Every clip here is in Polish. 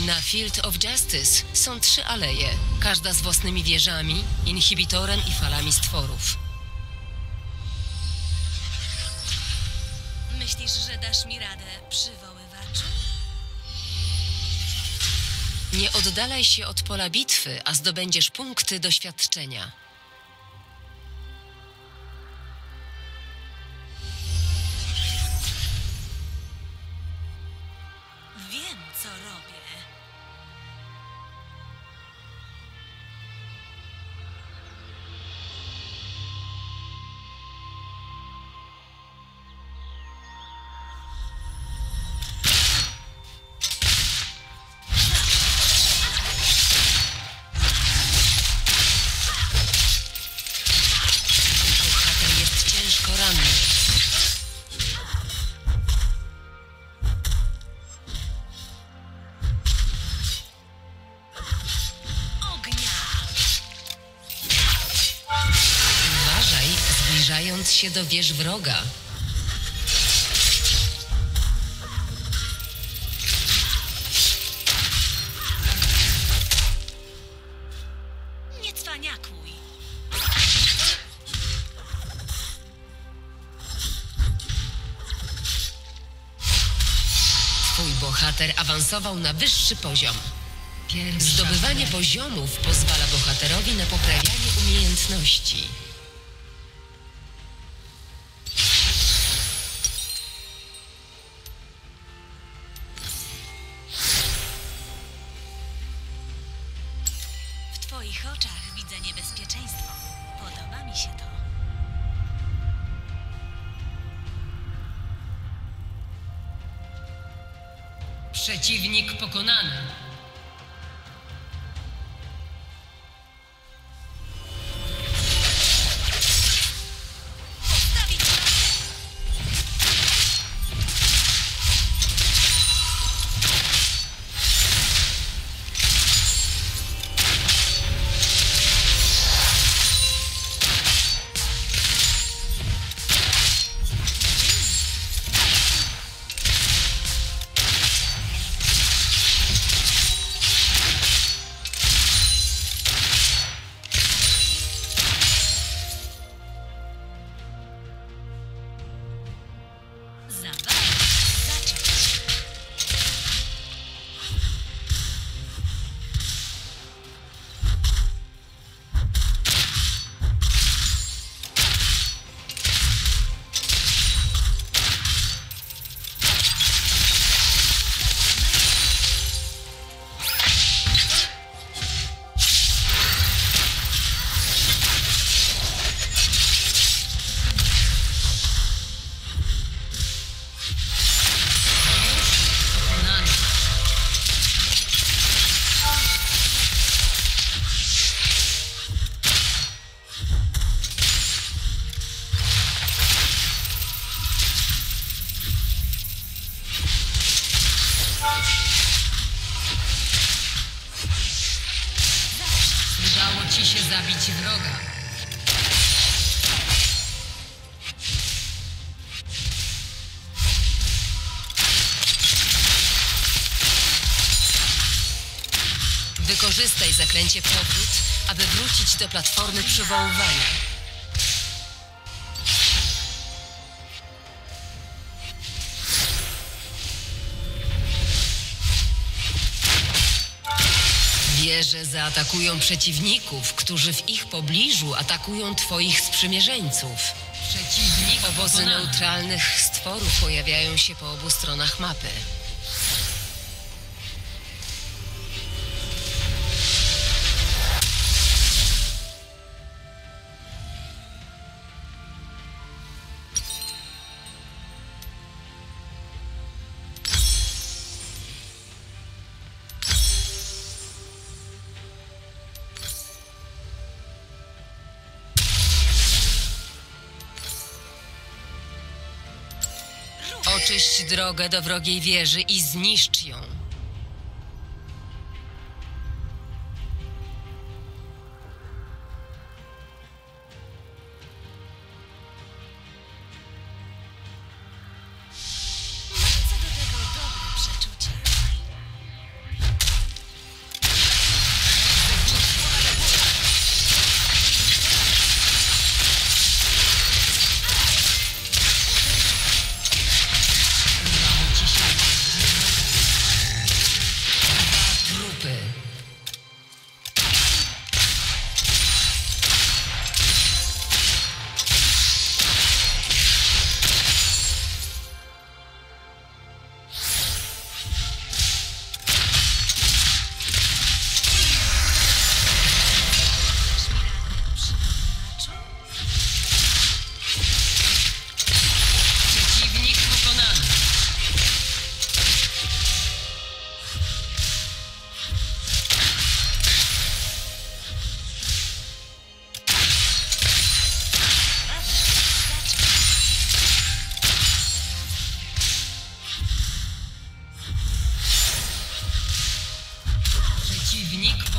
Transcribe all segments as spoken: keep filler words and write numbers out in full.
Na Field of Justice są trzy aleje, każda z własnymi wieżami, inhibitorem i falami stworów. Myślisz, że dasz mi radę, przywoływaczu? Nie oddalaj się od pola bitwy, a zdobędziesz punkty doświadczenia. Wiem, co robię. Bohater jest ciężko ranny. Ognia! Uważaj, zbliżając się do wież wroga. Nie cwaniakuj. Twój bohater awansował na wyższy poziom. Zdobywanie poziomów pozwala bohaterowi na poprawianie umiejętności. W twoich oczach widzę niebezpieczeństwo. Podoba mi się to. Przeciwnik pokonany. Postawić na... Zabawa zacząć. Udało ci się zabić wroga. Wykorzystaj zaklęcie powrót, aby wrócić do platformy przywoływania. Wieże zaatakują przeciwników, którzy w ich pobliżu atakują twoich sprzymierzeńców. Przeciwnik Obozy pokonany. Neutralnych stworów pojawiają się po obu stronach mapy. Oczyść drogę do wrogiej wieży i zniszcz ją. Mam co do tego dobre przeczucie.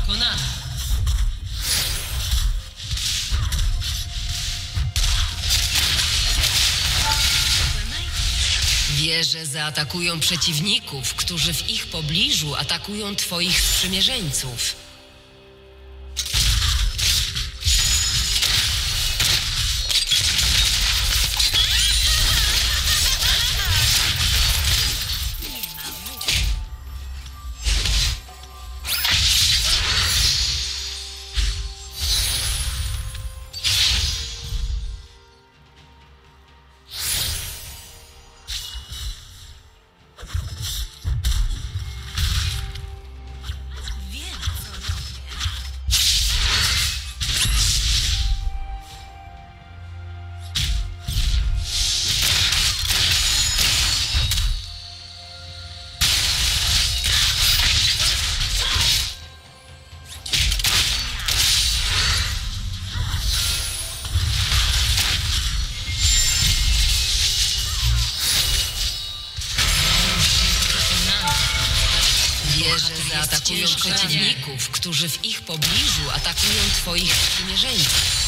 pokonany. Wieże zaatakują przeciwników, którzy w ich pobliżu atakują twoich sprzymierzeńców. Wieże zaatakują przeciwników, którzy w ich pobliżu atakują twoich sprzymierzeńców.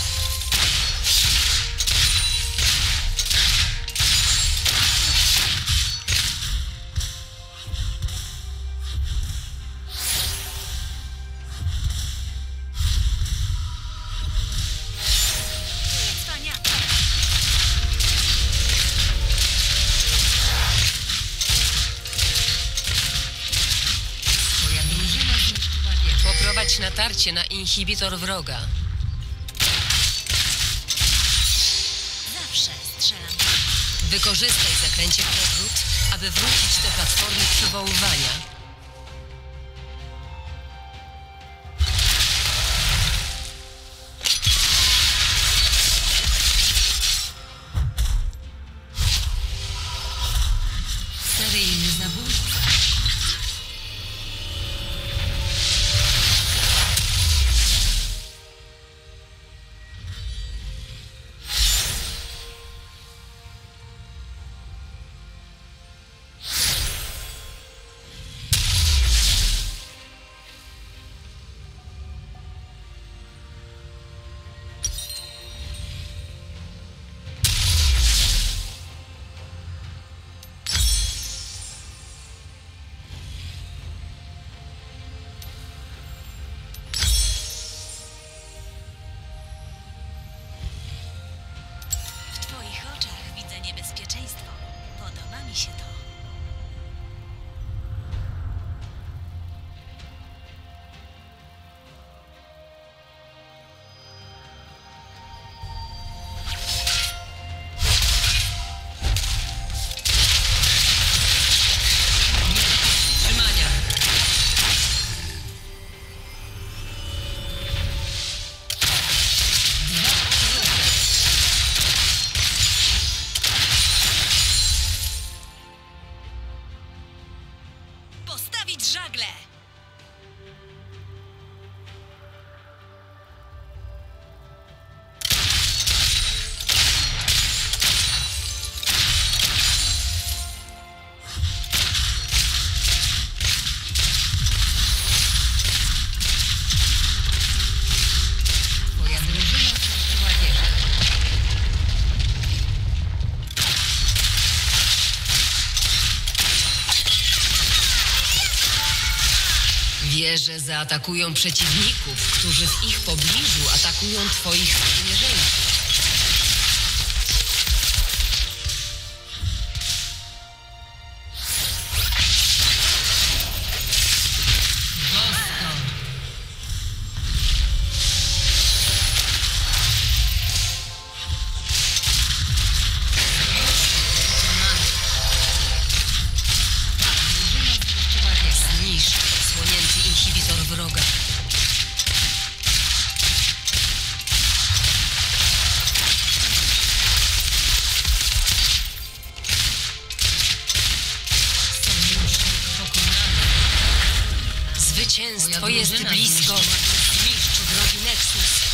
Poprowadź natarcie na inhibitor wroga. Zawsze strzelam. Wykorzystaj zaklęcie przewrót, aby wrócić do platformy przywoływania. Seryjny zabójca. W twoich oczach widzę niebezpieczeństwo. Podoba mi się to. Trzymania. Postawić żagle! Twoja drużyna zniszczyła wieżę. Wieże zaatakują przeciwników, którzy w ich pobliżu atakują twoich sprzymierzeńców. Boston. Zniszcz odsłonięty inhibitor wroga. Sojusznik pokonany. Zwycięstwo jest blisko. Zniszcz wrogi Nexus.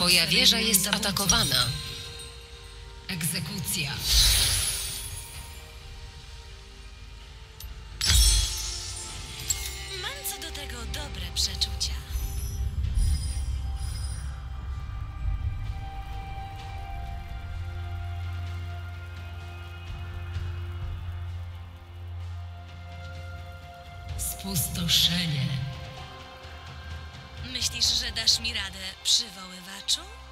Twoja wieża seryjnym jest zabójcą. atakowana. Egzekucja. Mam co do tego dobre przeczucia. Spustoszenie. Myślisz, że dasz mi radę, przywoływaczu?